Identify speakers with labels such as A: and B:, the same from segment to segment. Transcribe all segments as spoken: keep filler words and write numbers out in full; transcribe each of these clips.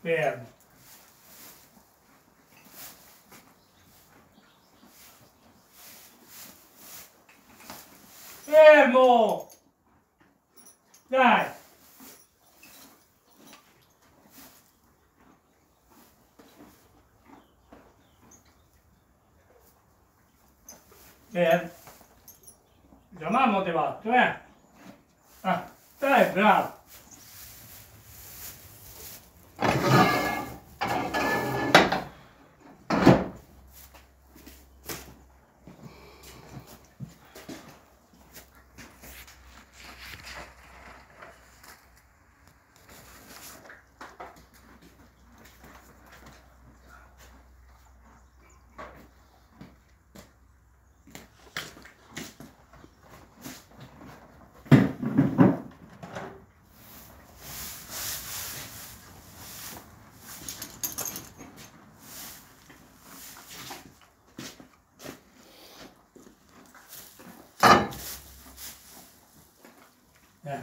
A: fermo, fermo, dai, fermo, già mi ha motivato, eh, ah, dai, bravo. Eh.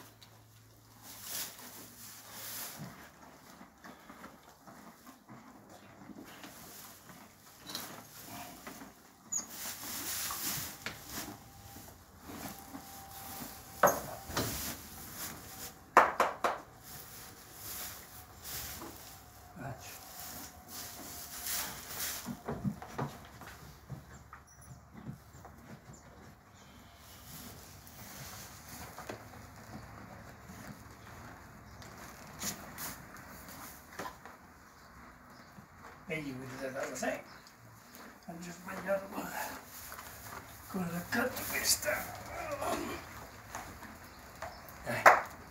A: E gli vedete dalla sei, ho già sbagliato con, con l'accanto questa. Dai.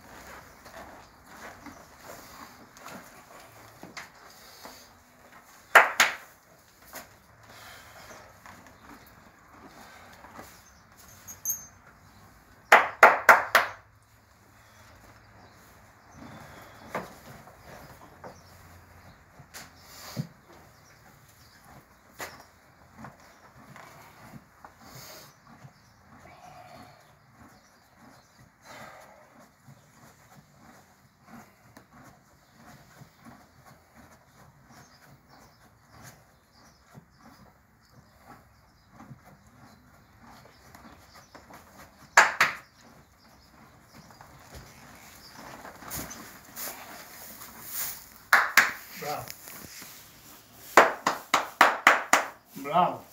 A: Bravo. Bravo.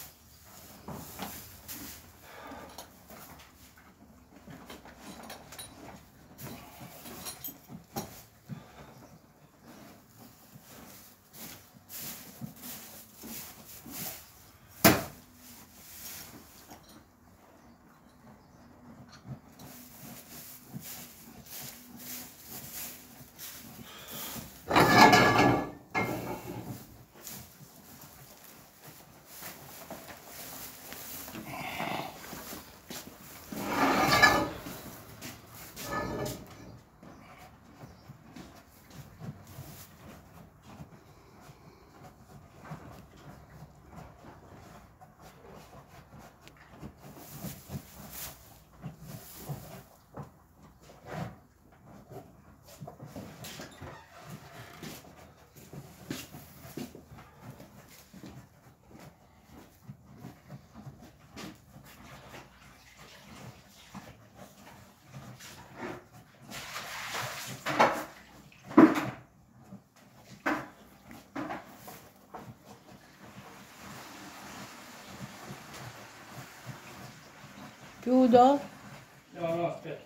B: Chiudo?
A: No, no, aspetta.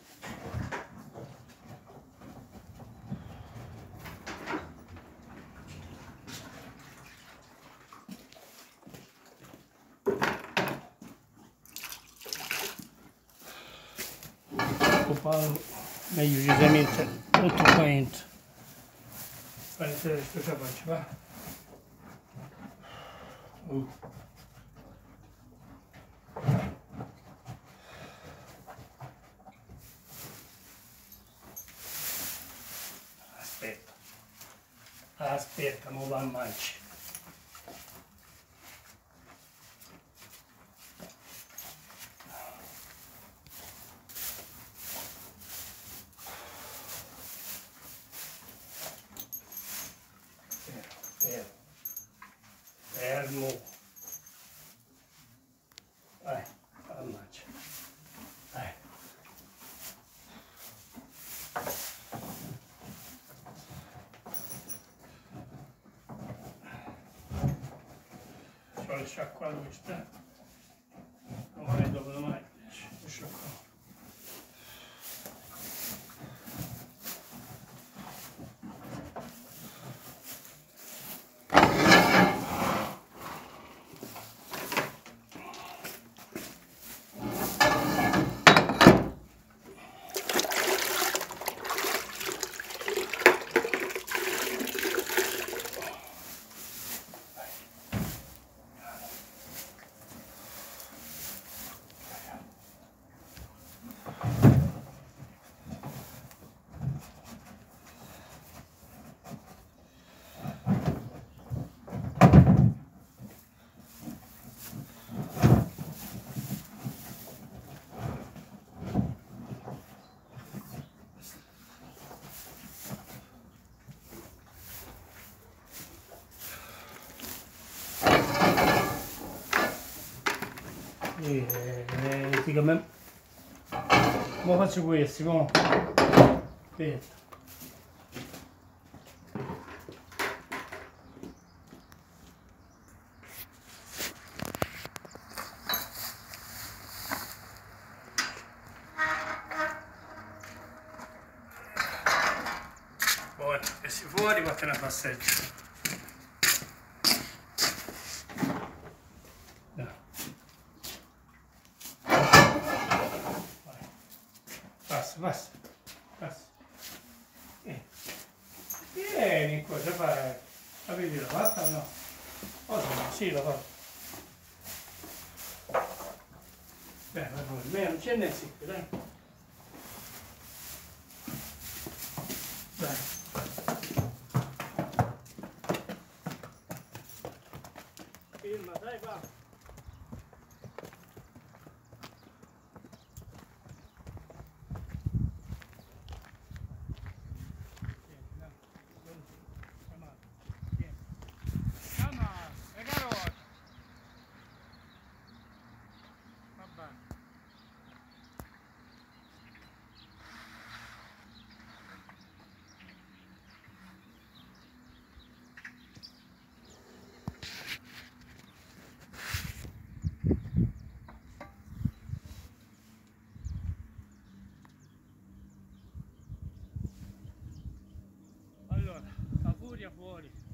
A: Occuparlo meglio decisamente tutto qua dentro. Fai vedere cosa faccio, va? Uh. Aspetta, aspetta, non va a mangiare. muovo. Vai, ammaccia. Vai. C'ho il sciacquato che sta. Domani dopo domani lo sciacquato. E eh, dico, ma mo faccio questi, mo. Aspetta. Buono, esci fuori, vattene a passeggio. Passa, passa, passa. Eh. Vieni qua, ce fai. Avete la fatta o no? Oh, sì, la fatta. Beh, ma poi, me non c'è niente, dai. Dai. Firma, dai, va. Allora, la furia fuori.